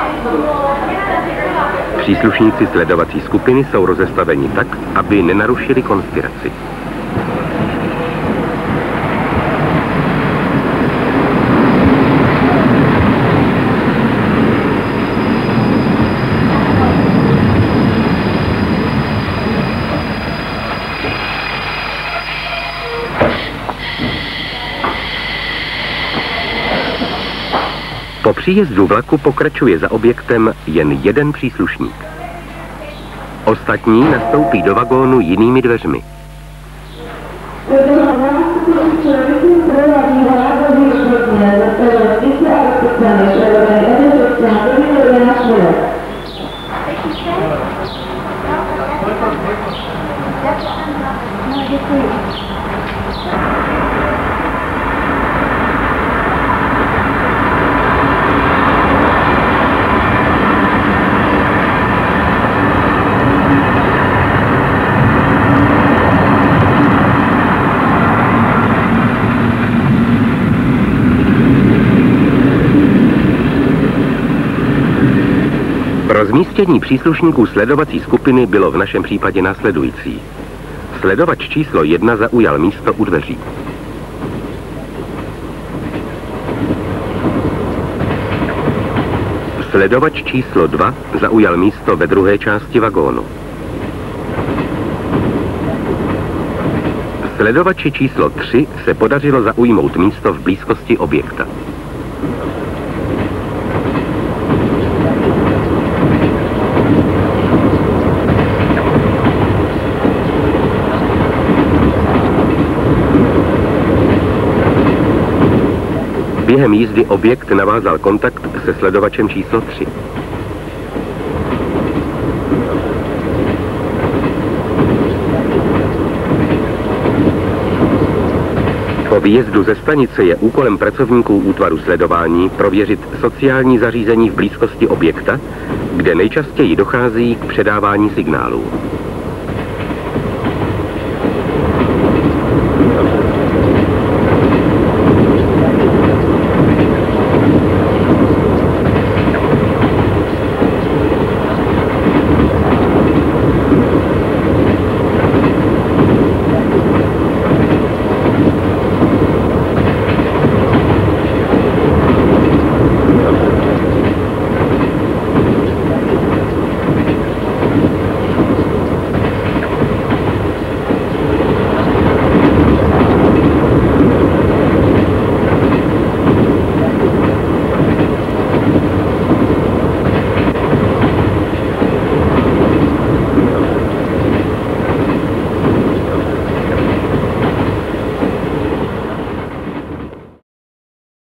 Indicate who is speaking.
Speaker 1: Příslušníci sledovací skupiny jsou rozestaveni tak, aby nenarušili konspiraci. Po příjezdu vlaku pokračuje za objektem jen jeden příslušník. Ostatní nastoupí do vagónu jinými dveřmi. Rozmístění příslušníků sledovací skupiny bylo v našem případě následující. Sledovač číslo 1 zaujal místo u dveří. Sledovač číslo 2 zaujal místo ve druhé části vagónu. Sledovači číslo 3 se podařilo zaujmout místo v blízkosti objekta. Během jízdy objekt navázal kontakt se sledovačem číslo 3. Po výjezdu ze stanice je úkolem pracovníků útvaru sledování prověřit sociální zařízení v blízkosti objekta, kde nejčastěji dochází k předávání signálů.